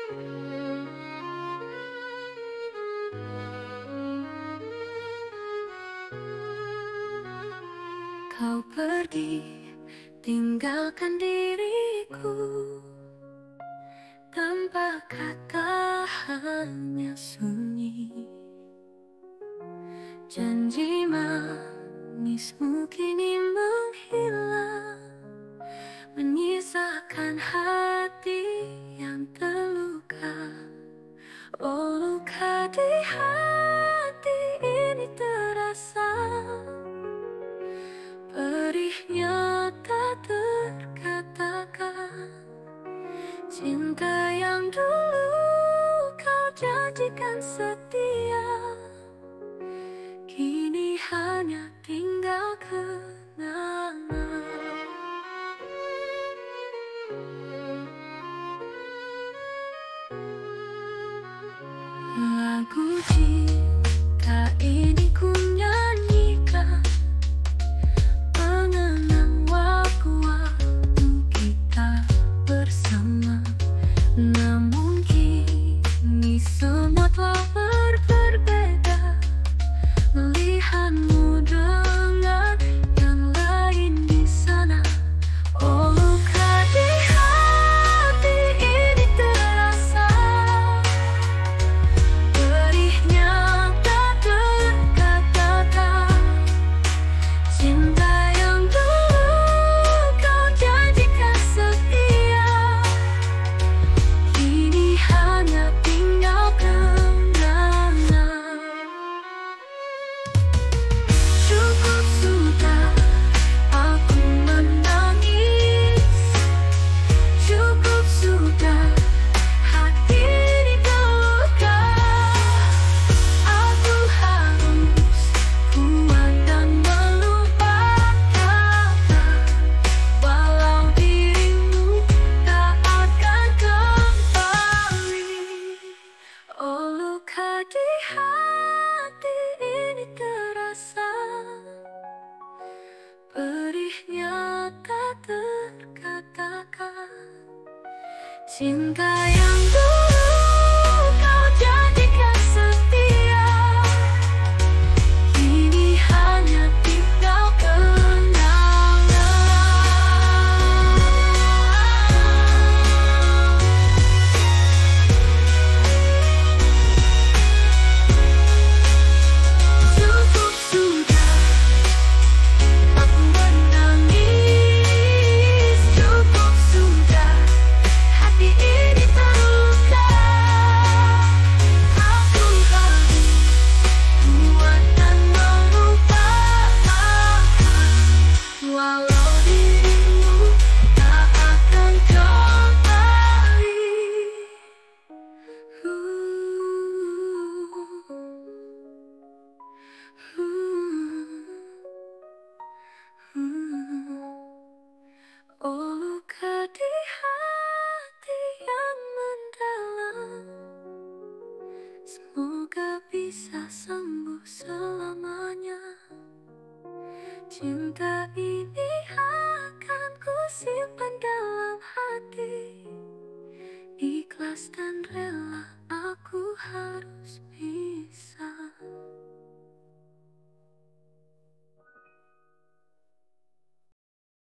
Kau pergi, tinggalkan diriku tanpa kata, hanya sunyi. Janji manismu kini menghilang, menyisakan hati yang terluka. Oh, luka di hati ini terasa, perihnya tak terkatakan. Cinta yang dulu kau janjikan setia, kini hanya tinggal kenangan. Lagu cinta ini ku nyanyikan, mengenang waktu-waktu kita bersama. Namun kini semua telah berbeda, melihatmu dengan yang lain di sana. Oh, luka di hati ini terasa, perihnya tak terkatakan. Cinta yang dulu kau janjikan setia, kini hanya tinggal kenangan. Cukup sudah aku menangis, cukup sudah hati ini terluka. Aku harus kuat dan melupakan, walau dirimu tak akan kembali. Oh, luka di hati ini terasa, perihnya tak terkatakan. Cinta yang dulu kau janjikan setia, kini hanya tinggal kenangan. Cukup sudah aku menangis, cukup sudah hati ini terluka. Aku harus kuat dan melupakan, walau dirimu tak akan kembali. Oh, luka di hati yang mendalam, semoga bisa sembuh selamanya. Cinta ini akan ku simpan dalam hati, ikhlas dan